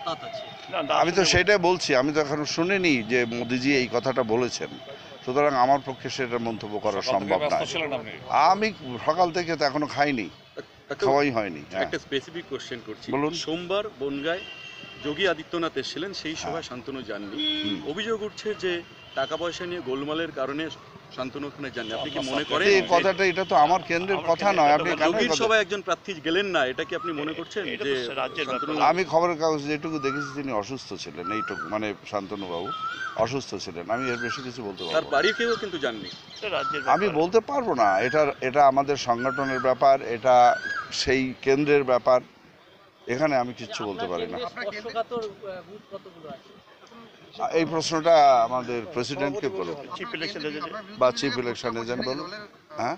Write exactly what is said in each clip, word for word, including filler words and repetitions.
আতাত আছে। আমি তো সেটাই বলছি, আমি তো এখনো শুনিনি যে মোদিজি এই কথাটা বলেছেন, সুতরাং আমার পক্ষে সেটা মন্তব্য করা সম্ভব নয়। আমি সকাল থেকে তো এখনো খাইনি, খাওয়াই হয়নি। একটা স্পেসিফিক কোশ্চেন করছি, বলুন। সোমবার বনগাঁয় যোগী আদিত্যনাথ এসেছিলেন, সেই সভায় শান্তনু যাননি। অভিযোগ উঠছে যে টাকা পয়সা নিয়ে গোলমালের কারণে শান্তনু ওখানে যাননি। আপনি কি মনে করেন এই কথাটা, এটা তো আমার কেন্দ্রের কথা নয়, আপনি কেন যোগীর সভায় একজন প্রার্থী গেলেন না, এটা কি আপনি মনে করছেন যে শান্তনু? আমি খবরের কাগজ যেটুকু দেখেছি তিনি অসুস্থ ছিলেন, এইটুকু, মানে শান্তনু বাবু অসুস্থ ছিলেন, আমি এর বেশি কিছু বলতে পারবো তার না। বাড়ির কেউ কিন্তু যাননি। আমি বলতে পারবো না, এটা এটা আমাদের সংগঠনের ব্যাপার, এটা সেই কেন্দ্রের ব্যাপার, এখানে আমি কিচ্ছু বলতে পারি না। এই প্রশ্নটা আমাদের প্রেসিডেন্টকে বলুন বা চিফ ইলেকশন এজেন্ট বলুন। হ্যাঁ,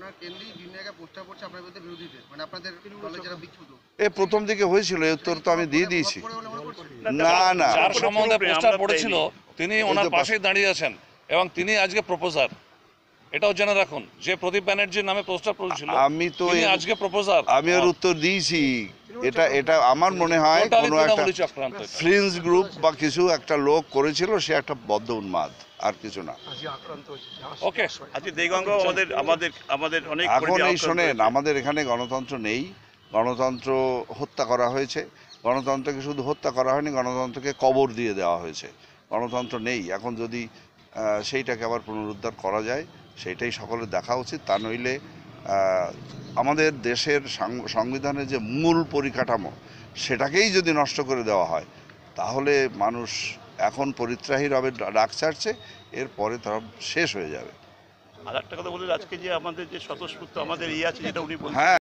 এ প্রথম দিকে হয়েছিল, এই উত্তর তো আমি দিয়ে দিয়েছি। না না, যার সম্বন্ধে পোস্টার পড়েছিল তিনি ওনার পাশেই দাঁড়িয়ে আছেন এবং তিনি আজকে প্রপোজার, এটাও জেনে রাখুন। যে প্রদীপ ব্যানার্জির নামে পোস্টার পড়েছিল আমি তো আজকে প্রপোজার, আমি এর উত্তর দিয়েছি। এটা এটা আমার মনে হয় কোনো একটা ফ্রিঞ্জ গ্রুপ বা কিছু একটা লোক করেছিল, সে একটা বদ্ধ উন্মাদ, আর কিছু না। ওকে, আজকে দেগঙ্গ আমাদের আমাদের আমাদের অনেক এখন এই শোনেন, আমাদের এখানে গণতন্ত্র নেই, গণতন্ত্র হত্যা করা হয়েছে, গণতন্ত্রকে শুধু হত্যা করা হয়নি, গণতন্ত্রকে কবর দিয়ে দেওয়া হয়েছে। গণতন্ত্র নেই এখন, যদি সেইটাকে আবার পুনরুদ্ধার করা যায় সেইটাই সকলের দেখা উচিত। তা নইলে আমাদের দেশের সংবিধানের যে মূল পরিকাঠামো সেটাকেই যদি নষ্ট করে দেওয়া হয়, তাহলে মানুষ এখন পরিত্রাহী রবে, ডাক ছাড়ছে, এরপরে তারা শেষ হয়ে যাবে। আর একটা কথা বলি, আজকে যে আমাদের যে স্বতঃস্ফূর্ত আমাদের ইয়ে আছে যেটা উনি বলছেন, হ্যাঁ।